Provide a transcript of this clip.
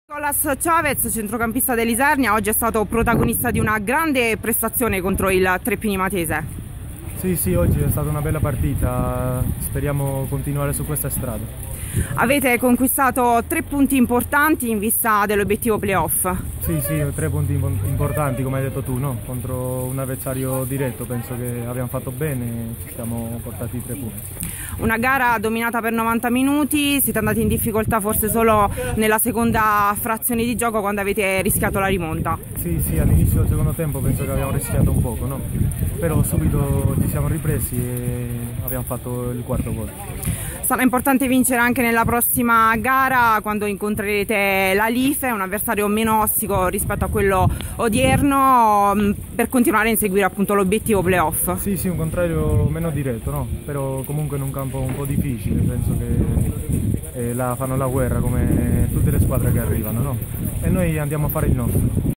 Nicolas Chavez, centrocampista dell'Isernia, oggi è stato protagonista di una grande prestazione contro il Treppini Matese. Sì, oggi è stata una bella partita, speriamo continuare su questa strada. Avete conquistato 3 punti importanti in vista dell'obiettivo playoff. Sì, 3 punti importanti come hai detto tu, no? Contro un avversario diretto, penso che abbiamo fatto bene e ci siamo portati 3 punti. Una gara dominata per 90 minuti, siete andati in difficoltà forse solo nella seconda frazione di gioco quando avete rischiato la rimonta. Sì, all'inizio del secondo tempo penso che abbiamo rischiato un poco, no? Però subito ci siamo ripresi e abbiamo fatto il quarto gol. Sarà importante vincere anche nella prossima gara quando incontrerete la Life, un avversario meno ostico rispetto a quello odierno, per continuare a inseguire appunto l'obiettivo playoff. Sì, un contrario meno diretto, no? Però comunque in un campo un po' difficile, penso che fanno la guerra come tutte le squadre che arrivano, no? E noi andiamo a fare il nostro.